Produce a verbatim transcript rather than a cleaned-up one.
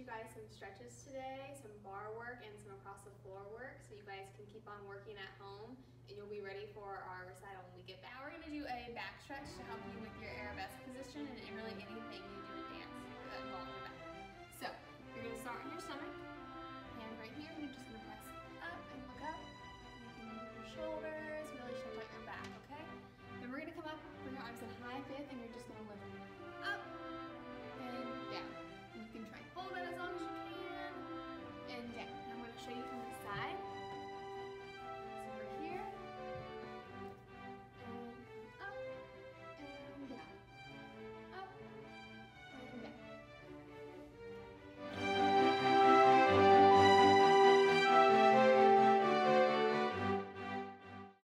you guys some stretches today, some bar work and some across the floor work, so you guys can keep on working at home and you'll be ready for our recital when we get back. We're going to do a back stretch to help you with your arabesque position and really anything you do in dance that involves your back. So you're going to start on your stomach, hand right here, and you're just going to press up and look up. You can move your shoulders.